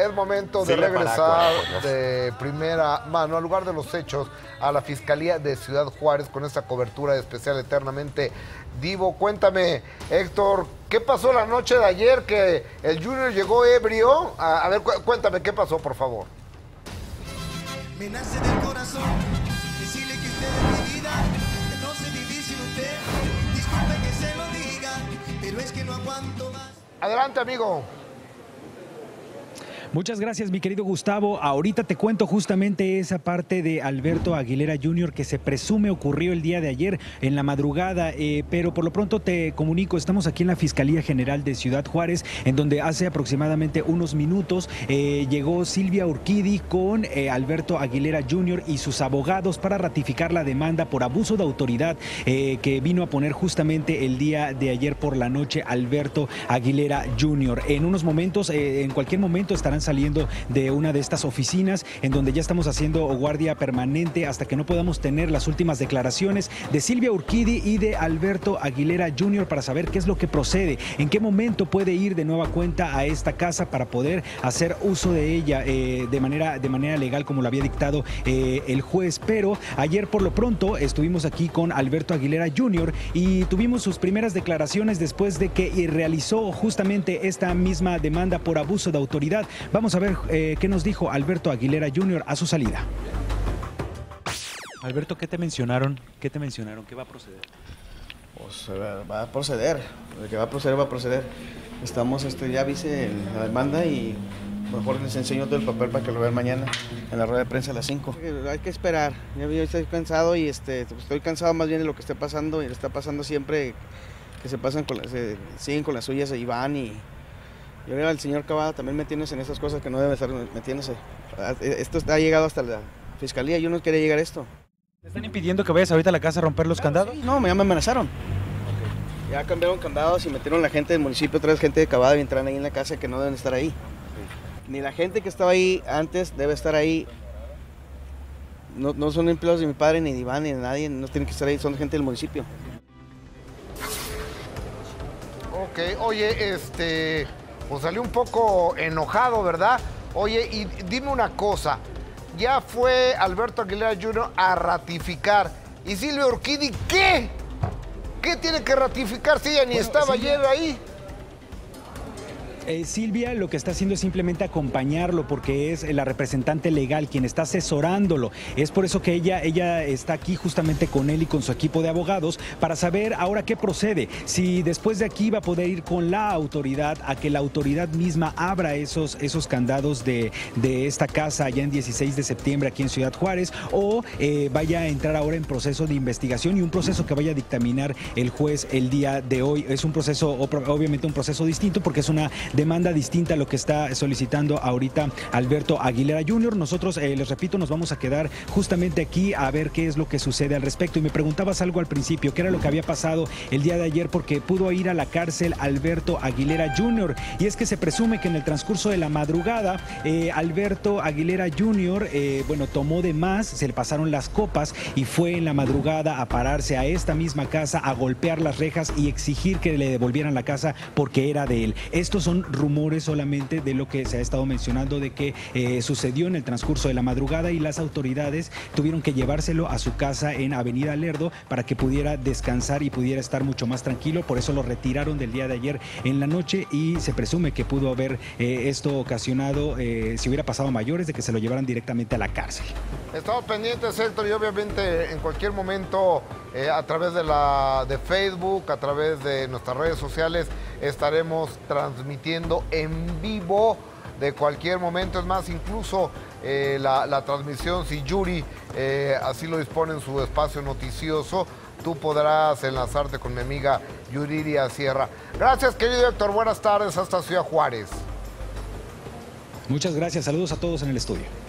Es momento de regresar de primera mano al lugar de los hechos a la Fiscalía de Ciudad Juárez con esta cobertura especial Eternamente Divo. Cuéntame, Héctor, ¿qué pasó la noche de ayer que el Junior llegó ebrio? A ver, cuéntame, ¿qué pasó, por favor? Me nace del corazón decirle que usted es mi vida, que no sé vivir sin usted. Disculpe que se lo diga, pero es que no aguanto más. Adelante, amigo. Muchas gracias, mi querido Gustavo. Ahorita te cuento justamente esa parte de Alberto Aguilera Jr. que se presume ocurrió el día de ayer en la madrugada, pero por lo pronto te comunico, estamos aquí en la Fiscalía General de Ciudad Juárez, en donde hace aproximadamente unos minutos llegó Silvia Urquidi con Alberto Aguilera Jr. y sus abogados para ratificar la demanda por abuso de autoridad que vino a poner justamente el día de ayer por la noche Alberto Aguilera Jr. En unos momentos, en cualquier momento estarán saliendo de una de estas oficinas en donde ya estamos haciendo guardia permanente hasta que no podamos tener las últimas declaraciones de Silvia Urquidi y de Alberto Aguilera Jr. para saber qué es lo que procede, en qué momento puede ir de nueva cuenta a esta casa para poder hacer uso de ella de manera legal como lo había dictado el juez. Pero ayer por lo pronto estuvimos aquí con Alberto Aguilera Jr. y tuvimos sus primeras declaraciones después de que realizó justamente esta misma demanda por abuso de autoridad. Vamos a ver qué nos dijo Alberto Aguilera Jr. a su salida. Alberto, ¿qué te mencionaron? ¿Qué va a proceder? Pues va a proceder. El que va a proceder, va a proceder. Estamos, ya viste la demanda y mejor les enseño todo el papel para que lo vean mañana en la rueda de prensa a las 5. Hay que esperar. Yo estoy cansado y estoy cansado más bien de lo que esté pasando y le está pasando siempre que siguen con las suyas y van y... Yo veo al señor Cavada, también metiéndose en esas cosas que no debe estar metiéndose. Esto ha llegado hasta la fiscalía, yo no quería llegar a esto. ¿Te están impidiendo que vayas ahorita a la casa a romper los candados? Sí, no, ya me amenazaron. Okay. Ya cambiaron candados y metieron la gente del municipio, otra vez gente de Cavada y entran ahí en la casa que no deben estar ahí. Sí. Ni la gente que estaba ahí antes debe estar ahí. No son empleados de mi padre, ni de Iván, ni de nadie, no tienen que estar ahí, son gente del municipio. Ok, oye, pues salió un poco enojado, ¿verdad? Oye, y dime una cosa, ya fue Alberto Aguilera Jr. a ratificar. ¿Y Silvia Urquidi qué? ¿Qué tiene que ratificar si ella ni estaba ayer ahí? Silvia lo que está haciendo es simplemente acompañarlo porque es la representante legal quien está asesorándolo. Es por eso que ella está aquí justamente con él y con su equipo de abogados para saber ahora qué procede. Si después de aquí va a poder ir con la autoridad a que la autoridad misma abra esos candados de esta casa allá en 16 de septiembre aquí en Ciudad Juárez o vaya a entrar ahora en proceso de investigación y un proceso que vaya a dictaminar el juez el día de hoy. Es un proceso, obviamente un proceso distinto porque es una demanda distinta a lo que está solicitando ahorita Alberto Aguilera Jr. Nosotros, les repito, nos vamos a quedar justamente aquí a ver qué es lo que sucede al respecto. Y me preguntabas algo al principio, qué era lo que había pasado el día de ayer porque pudo ir a la cárcel Alberto Aguilera Jr. Y es que se presume que en el transcurso de la madrugada, Alberto Aguilera Jr., tomó de más, se le pasaron las copas y fue en la madrugada a pararse a esta misma casa, a golpear las rejas y exigir que le devolvieran la casa porque era de él. Estos son rumores solamente de lo que se ha estado mencionando de que sucedió en el transcurso de la madrugada y las autoridades tuvieron que llevárselo a su casa en Avenida Lerdo para que pudiera descansar y pudiera estar mucho más tranquilo. Por eso lo retiraron del día de ayer en la noche y se presume que pudo haber esto ocasionado, si hubiera pasado a mayores, de que se lo llevaran directamente a la cárcel. Estamos pendientes, Héctor, y obviamente en cualquier momento a través de Facebook, a través de nuestras redes sociales, estaremos transmitiendo en vivo de cualquier momento. Es más, incluso la transmisión, si Yuri así lo dispone en su espacio noticioso, tú podrás enlazarte con mi amiga Yuridia Sierra. Gracias, querido Héctor. Buenas tardes hasta Ciudad Juárez. Muchas gracias. Saludos a todos en el estudio.